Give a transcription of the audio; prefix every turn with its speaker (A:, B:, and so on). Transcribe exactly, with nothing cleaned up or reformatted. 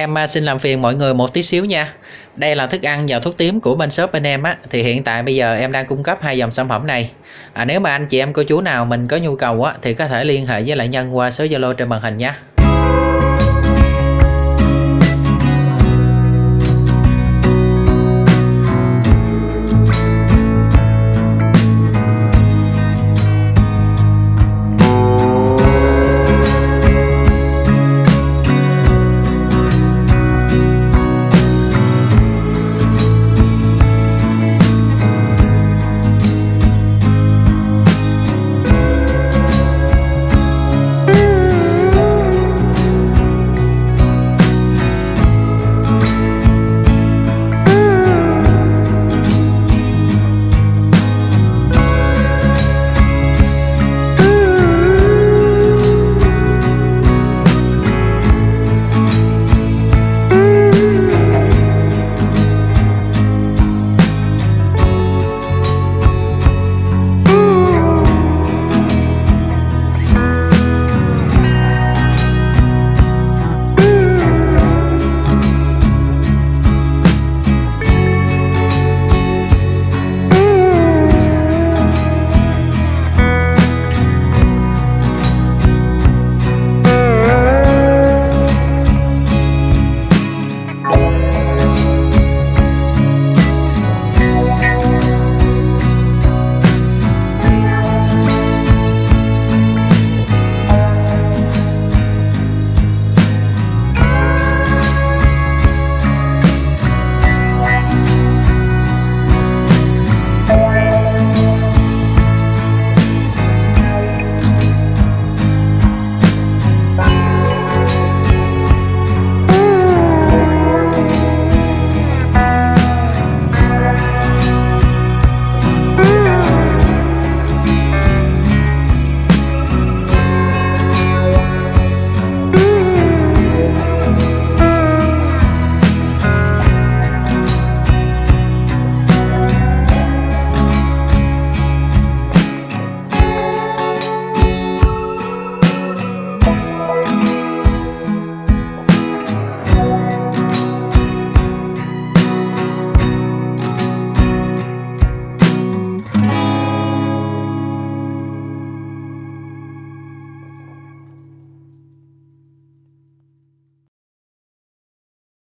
A: Em à, xin làm phiền mọi người một tí xíu nha. Đây là thức ăn và thuốc tím của bên shop bên em á. Thì hiện tại bây giờ em đang cung cấp hai dòng sản phẩm này. À, nếu mà anh chị em cô chú nào mình có nhu cầu á thì có thể liên hệ với lại Nhân qua số Zalo trên màn hình nha.